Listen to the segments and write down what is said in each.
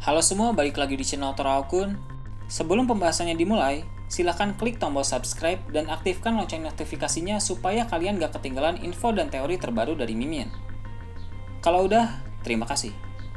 Halo semua, balik lagi di channel Toraokun. Sebelum pembahasannya dimulai, silahkan klik tombol subscribe dan aktifkan lonceng notifikasinya supaya kalian gak ketinggalan info dan teori terbaru dari Mimin. Kalau udah, terima kasih.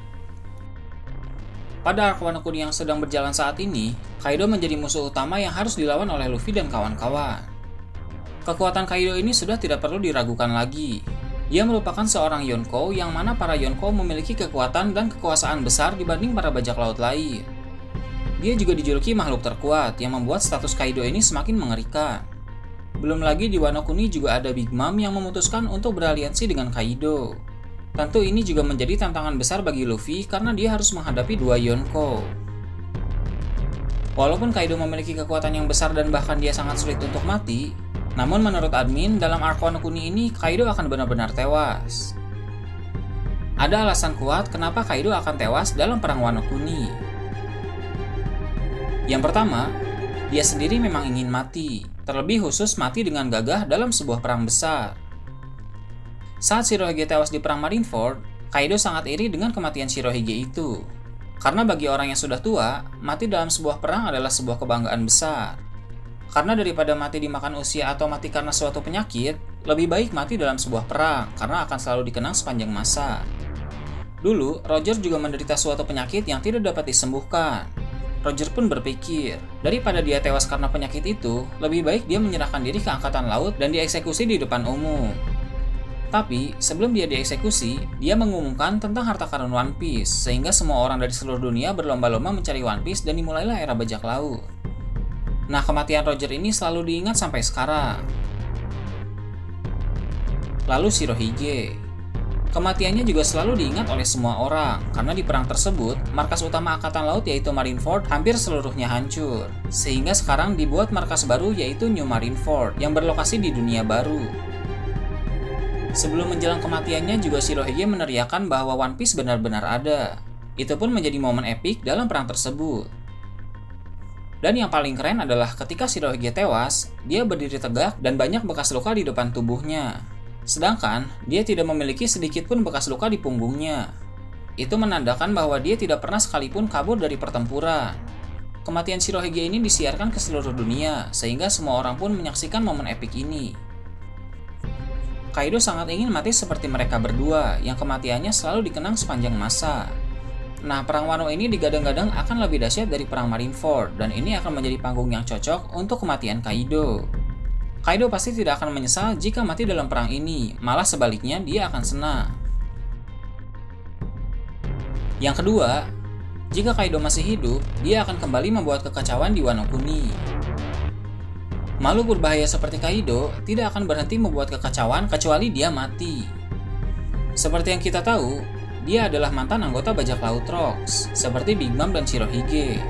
Pada arc Wano Kuni yang sedang berjalan saat ini, Kaido menjadi musuh utama yang harus dilawan oleh Luffy dan kawan-kawan. Kekuatan Kaido ini sudah tidak perlu diragukan lagi. Dia merupakan seorang Yonko yang mana para Yonko memiliki kekuatan dan kekuasaan besar dibanding para bajak laut lain. Dia juga dijuluki makhluk terkuat yang membuat status Kaido ini semakin mengerikan. Belum lagi di Wano Kuni juga ada Big Mom yang memutuskan untuk beraliansi dengan Kaido. Tentu ini juga menjadi tantangan besar bagi Luffy karena dia harus menghadapi dua Yonko. Walaupun Kaido memiliki kekuatan yang besar dan bahkan dia sangat sulit untuk mati, namun menurut admin, dalam arc Wano Kuni ini Kaido akan benar-benar tewas. Ada alasan kuat kenapa Kaido akan tewas dalam perang Wano Kuni. Yang pertama, dia sendiri memang ingin mati, terlebih khusus mati dengan gagah dalam sebuah perang besar. Saat Shirohige tewas di perang Marineford, Kaido sangat iri dengan kematian Shirohige itu. Karena bagi orang yang sudah tua, mati dalam sebuah perang adalah sebuah kebanggaan besar. Karena daripada mati dimakan usia atau mati karena suatu penyakit, lebih baik mati dalam sebuah perang karena akan selalu dikenang sepanjang masa. Dulu, Roger juga menderita suatu penyakit yang tidak dapat disembuhkan. Roger pun berpikir, daripada dia tewas karena penyakit itu, lebih baik dia menyerahkan diri ke angkatan laut dan dieksekusi di depan umum. Tapi, sebelum dia dieksekusi, dia mengumumkan tentang harta karun One Piece, sehingga semua orang dari seluruh dunia berlomba-lomba mencari One Piece dan dimulailah era bajak laut. Nah, kematian Roger ini selalu diingat sampai sekarang. Lalu Shirohige. Kematiannya juga selalu diingat oleh semua orang, karena di perang tersebut, markas utama Angkatan Laut yaitu Marineford hampir seluruhnya hancur. Sehingga sekarang dibuat markas baru yaitu New Marineford, yang berlokasi di dunia baru. Sebelum menjelang kematiannya juga Shirohige meneriakan bahwa One Piece benar-benar ada. Itu pun menjadi momen epik dalam perang tersebut. Dan yang paling keren adalah ketika Shirohige tewas, dia berdiri tegak dan banyak bekas luka di depan tubuhnya. Sedangkan, dia tidak memiliki sedikit pun bekas luka di punggungnya. Itu menandakan bahwa dia tidak pernah sekalipun kabur dari pertempuran. Kematian Shirohige ini disiarkan ke seluruh dunia, sehingga semua orang pun menyaksikan momen epik ini. Kaido sangat ingin mati seperti mereka berdua, yang kematiannya selalu dikenang sepanjang masa. Nah, perang Wano ini digadang-gadang akan lebih dahsyat dari perang Marineford, dan ini akan menjadi panggung yang cocok untuk kematian Kaido. Kaido pasti tidak akan menyesal jika mati dalam perang ini, malah sebaliknya dia akan senang. Yang kedua, jika Kaido masih hidup, dia akan kembali membuat kekacauan di Wano Kuni. Makhluk berbahaya seperti Kaido tidak akan berhenti membuat kekacauan kecuali dia mati. Seperti yang kita tahu, dia adalah mantan anggota bajak laut Rocks, seperti Big Mom dan Shirohige.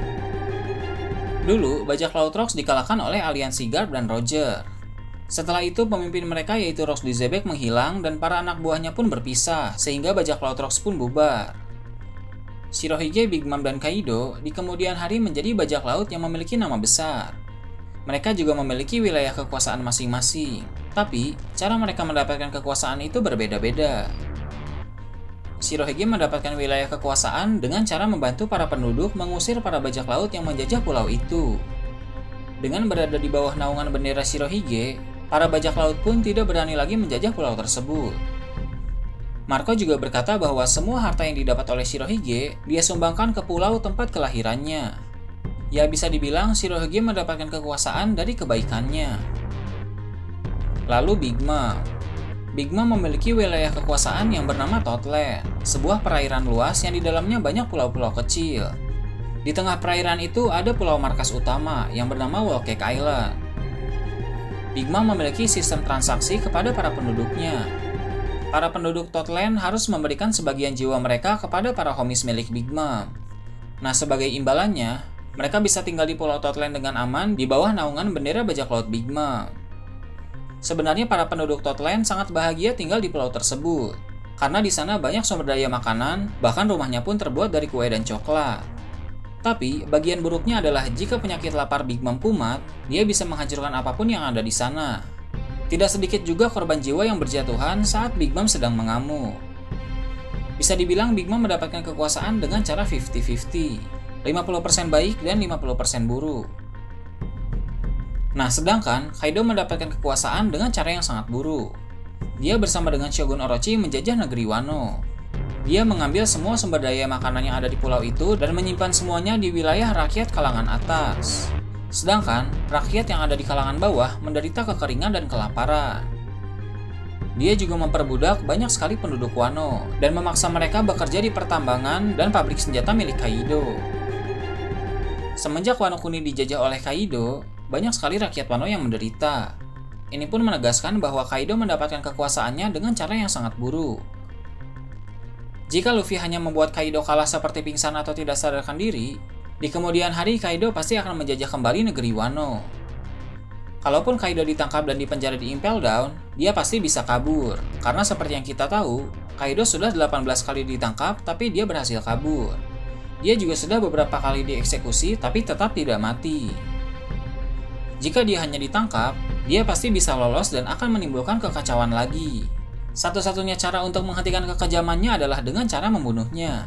Dulu, bajak laut Rocks dikalahkan oleh aliansi Garp dan Roger. Setelah itu, pemimpin mereka yaitu Rocks di Zebek menghilang dan para anak buahnya pun berpisah, sehingga bajak laut Rocks pun bubar. Shirohige, Big Mom, dan Kaido di kemudian hari menjadi bajak laut yang memiliki nama besar. Mereka juga memiliki wilayah kekuasaan masing-masing, tapi cara mereka mendapatkan kekuasaan itu berbeda-beda. Shirohige mendapatkan wilayah kekuasaan dengan cara membantu para penduduk mengusir para bajak laut yang menjajah pulau itu. Dengan berada di bawah naungan bendera Shirohige, para bajak laut pun tidak berani lagi menjajah pulau tersebut. Marco juga berkata bahwa semua harta yang didapat oleh Shirohige dia sumbangkan ke pulau tempat kelahirannya. Ya, bisa dibilang Shirohige mendapatkan kekuasaan dari kebaikannya. Lalu Big Mom. Big Mom memiliki wilayah kekuasaan yang bernama Totland, sebuah perairan luas yang di dalamnya banyak pulau-pulau kecil. Di tengah perairan itu ada pulau markas utama yang bernama Whole Cake Island. Big Mom memiliki sistem transaksi kepada para penduduknya. Para penduduk Totland harus memberikan sebagian jiwa mereka kepada para homies milik Big Mom. Nah, sebagai imbalannya, mereka bisa tinggal di pulau Totland dengan aman di bawah naungan bendera bajak laut Big Mom. Sebenarnya para penduduk Totland sangat bahagia tinggal di pulau tersebut, karena di sana banyak sumber daya makanan, bahkan rumahnya pun terbuat dari kue dan coklat. Tapi, bagian buruknya adalah jika penyakit lapar Big Mom kumat, dia bisa menghancurkan apapun yang ada di sana. Tidak sedikit juga korban jiwa yang berjatuhan saat Big Mom sedang mengamuk. Bisa dibilang Big Mom mendapatkan kekuasaan dengan cara 50-50, 50% baik dan 50% buruk. Nah, sedangkan Kaido mendapatkan kekuasaan dengan cara yang sangat buruk. Dia bersama dengan Shogun Orochi menjajah negeri Wano. Dia mengambil semua sumber daya makanan yang ada di pulau itu dan menyimpan semuanya di wilayah rakyat kalangan atas. Sedangkan rakyat yang ada di kalangan bawah menderita kekeringan dan kelaparan. Dia juga memperbudak banyak sekali penduduk Wano dan memaksa mereka bekerja di pertambangan dan pabrik senjata milik Kaido. Semenjak Wano Kuni dijajah oleh Kaido, banyak sekali rakyat Wano yang menderita. Ini pun menegaskan bahwa Kaido mendapatkan kekuasaannya dengan cara yang sangat buruk. Jika Luffy hanya membuat Kaido kalah seperti pingsan atau tidak sadarkan diri, di kemudian hari Kaido pasti akan menjajah kembali negeri Wano. Kalaupun Kaido ditangkap dan dipenjara di Impel Down, dia pasti bisa kabur. Karena seperti yang kita tahu, Kaido sudah 18 kali ditangkap tapi dia berhasil kabur. Dia juga sudah beberapa kali dieksekusi tapi tetap tidak mati. Jika dia hanya ditangkap, dia pasti bisa lolos dan akan menimbulkan kekacauan lagi. Satu-satunya cara untuk menghentikan kekejamannya adalah dengan cara membunuhnya.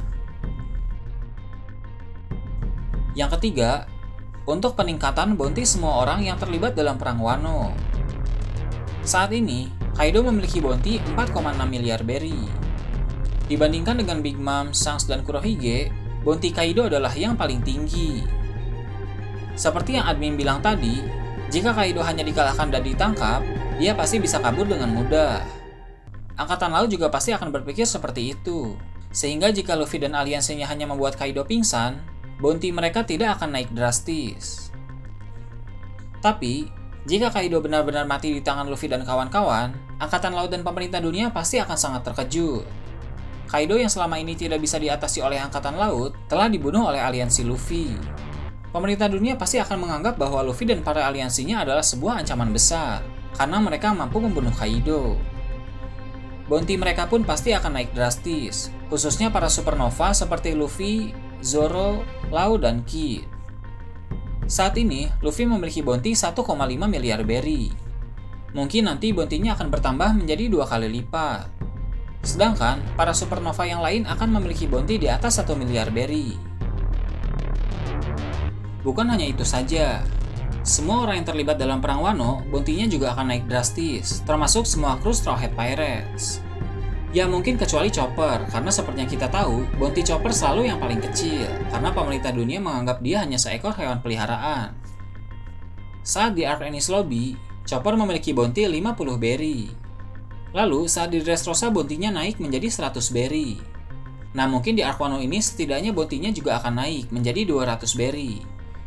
Yang ketiga, untuk peningkatan bounty semua orang yang terlibat dalam perang Wano. Saat ini, Kaido memiliki bounty 4,6 miliar berry. Dibandingkan dengan Big Mom, Shanks, dan Kurohige, bounty Kaido adalah yang paling tinggi. Seperti yang admin bilang tadi, jika Kaido hanya dikalahkan dan ditangkap, dia pasti bisa kabur dengan mudah. Angkatan Laut juga pasti akan berpikir seperti itu. Sehingga jika Luffy dan aliansinya hanya membuat Kaido pingsan, bounty mereka tidak akan naik drastis. Tapi, jika Kaido benar-benar mati di tangan Luffy dan kawan-kawan, Angkatan Laut dan pemerintah dunia pasti akan sangat terkejut. Kaido yang selama ini tidak bisa diatasi oleh Angkatan Laut, telah dibunuh oleh aliansi Luffy. Pemerintah dunia pasti akan menganggap bahwa Luffy dan para aliansinya adalah sebuah ancaman besar, karena mereka mampu membunuh Kaido. Bounty mereka pun pasti akan naik drastis, khususnya para supernova seperti Luffy, Zoro, Lau, dan Kid. Saat ini, Luffy memiliki bounty 1,5 miliar berry. Mungkin nanti bounty-nya akan bertambah menjadi 2 kali lipat. Sedangkan, para supernova yang lain akan memiliki bounty di atas 1 miliar berry. Bukan hanya itu saja, semua orang yang terlibat dalam perang Wano, bounty-nya juga akan naik drastis, termasuk semua kru Straw Hat Pirates. Ya mungkin kecuali Chopper, karena seperti yang kita tahu, bounty Chopper selalu yang paling kecil, karena pemerintah dunia menganggap dia hanya seekor hewan peliharaan. Saat di Arc Enies Lobby, Chopper memiliki bounty 50 berry. Lalu saat di Dressrosa bounty-nya naik menjadi 100 berry. Nah mungkin di Arc Wano ini setidaknya bounty-nya juga akan naik menjadi 200 berry.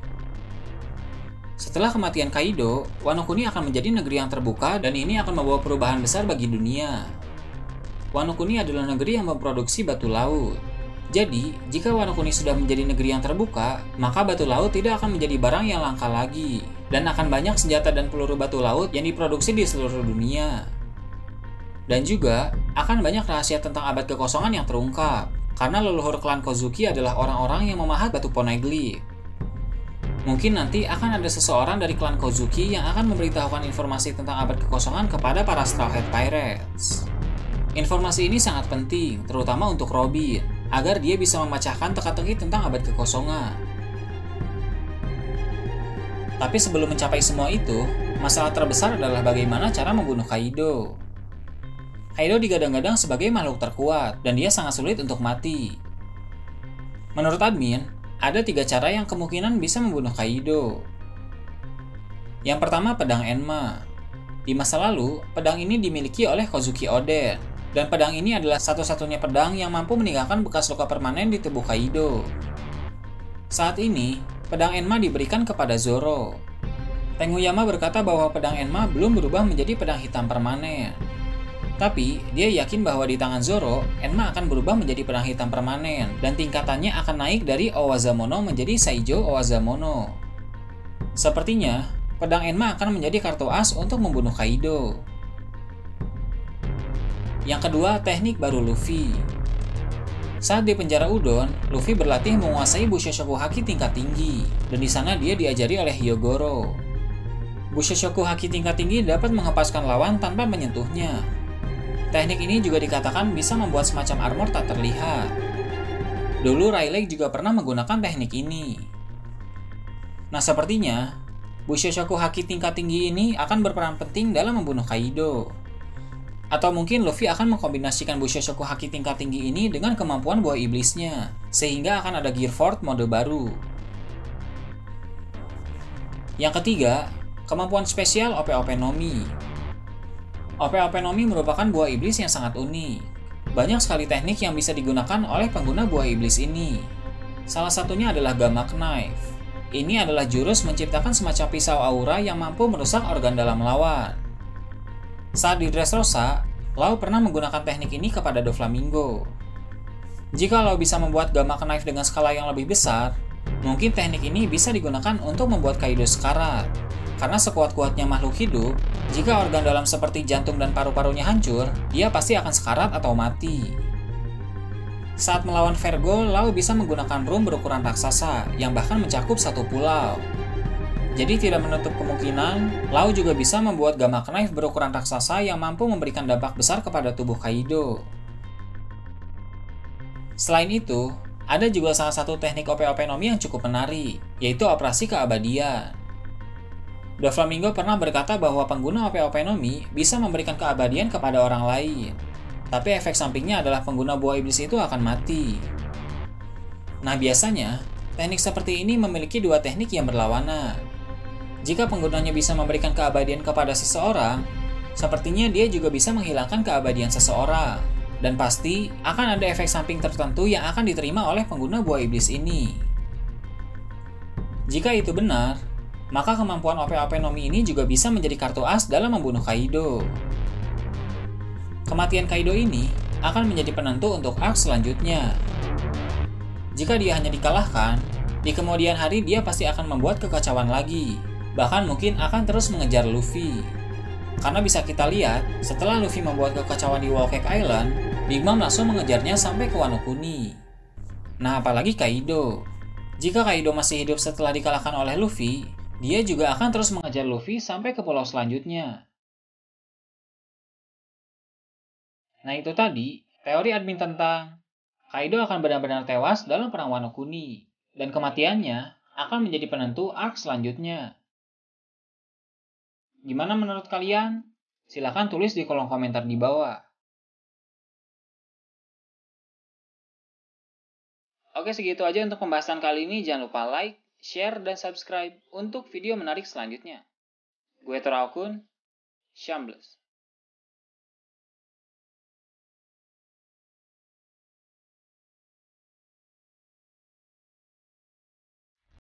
Setelah kematian Kaido, Wano Kuni akan menjadi negeri yang terbuka dan ini akan membawa perubahan besar bagi dunia. Wano Kuni adalah negeri yang memproduksi batu laut. Jadi, jika Wano Kuni sudah menjadi negeri yang terbuka, maka batu laut tidak akan menjadi barang yang langka lagi, dan akan banyak senjata dan peluru batu laut yang diproduksi di seluruh dunia. Dan juga, akan banyak rahasia tentang abad kekosongan yang terungkap, karena leluhur klan Kozuki adalah orang-orang yang memahat batu poneglyph. Mungkin nanti akan ada seseorang dari klan Kozuki yang akan memberitahukan informasi tentang abad kekosongan kepada para Straw Hat Pirates. Informasi ini sangat penting, terutama untuk Robin, agar dia bisa memecahkan teka-teki tentang abad kekosongan. Tapi sebelum mencapai semua itu, masalah terbesar adalah bagaimana cara membunuh Kaido. Kaido digadang-gadang sebagai makhluk terkuat, dan dia sangat sulit untuk mati. Menurut admin, ada 3 cara yang kemungkinan bisa membunuh Kaido. Yang pertama, pedang Enma. Di masa lalu, pedang ini dimiliki oleh Kozuki Oden, dan pedang ini adalah satu-satunya pedang yang mampu meninggalkan bekas luka permanen di tubuh Kaido. Saat ini, pedang Enma diberikan kepada Zoro. Tenguyama berkata bahwa pedang Enma belum berubah menjadi pedang hitam permanen. Tapi, dia yakin bahwa di tangan Zoro, Enma akan berubah menjadi pedang hitam permanen, dan tingkatannya akan naik dari Owazamono menjadi Saijo Owazamono. Sepertinya, pedang Enma akan menjadi kartu as untuk membunuh Kaido. Yang kedua, teknik baru Luffy. Saat di penjara Udon, Luffy berlatih menguasai Bushoshoku Haki tingkat tinggi, dan di sana dia diajari oleh Hyogoro. Bushoshoku Haki tingkat tinggi dapat menghempaskan lawan tanpa menyentuhnya. Teknik ini juga dikatakan bisa membuat semacam armor tak terlihat. Dulu Rayleigh juga pernah menggunakan teknik ini. Nah, sepertinya Bushoshoku Haki tingkat tinggi ini akan berperan penting dalam membunuh Kaido. Atau mungkin Luffy akan mengkombinasikan Bushoshoku Haki tingkat tinggi ini dengan kemampuan buah iblisnya, sehingga akan ada Gear Force mode baru. Yang ketiga, kemampuan spesial OP-OP Nomi. OP-OP Nomi merupakan buah iblis yang sangat unik. Banyak sekali teknik yang bisa digunakan oleh pengguna buah iblis ini. Salah satunya adalah Gamma Knife. Ini adalah jurus menciptakan semacam pisau aura yang mampu merusak organ dalam lawan. Saat di Dressrosa, Law pernah menggunakan teknik ini kepada Doflamingo. Jika Law bisa membuat Gamma Knife dengan skala yang lebih besar, mungkin teknik ini bisa digunakan untuk membuat Kaido sekarat. Karena sekuat-kuatnya makhluk hidup, jika organ dalam seperti jantung dan paru-parunya hancur, dia pasti akan sekarat atau mati. Saat melawan Vergo, Law bisa menggunakan room berukuran raksasa yang bahkan mencakup satu pulau. Jadi tidak menutup kemungkinan, Law juga bisa membuat Gamma Knife berukuran raksasa yang mampu memberikan dampak besar kepada tubuh Kaido. Selain itu, ada juga salah satu teknik OP-OP Nomi yang cukup menarik, yaitu operasi keabadian. Doflamingo pernah berkata bahwa pengguna OP-OP Nomi bisa memberikan keabadian kepada orang lain, tapi efek sampingnya adalah pengguna buah iblis itu akan mati. Nah, biasanya, teknik seperti ini memiliki dua teknik yang berlawanan. Jika penggunanya bisa memberikan keabadian kepada seseorang, sepertinya dia juga bisa menghilangkan keabadian seseorang, dan pasti akan ada efek samping tertentu yang akan diterima oleh pengguna buah iblis ini. Jika itu benar, maka kemampuan OP-OP Nomi ini juga bisa menjadi kartu as dalam membunuh Kaido. Kematian Kaido ini akan menjadi penentu untuk arc selanjutnya. Jika dia hanya dikalahkan, di kemudian hari dia pasti akan membuat kekacauan lagi, bahkan mungkin akan terus mengejar Luffy. Karena bisa kita lihat, setelah Luffy membuat kekacauan di Whole Cake Island, Big Mom langsung mengejarnya sampai ke Wano Kuni. Nah, apalagi Kaido. Jika Kaido masih hidup setelah dikalahkan oleh Luffy, dia juga akan terus mengejar Luffy sampai ke pulau selanjutnya. Nah, itu tadi teori admin tentang Kaido akan benar-benar tewas dalam perang Wano Kuni, dan kematiannya akan menjadi penentu arc selanjutnya. Gimana menurut kalian? Silahkan tulis di kolom komentar di bawah. Oke, segitu aja untuk pembahasan kali ini. Jangan lupa like, share, dan subscribe untuk video menarik selanjutnya. Gue Toraokun, Shambles.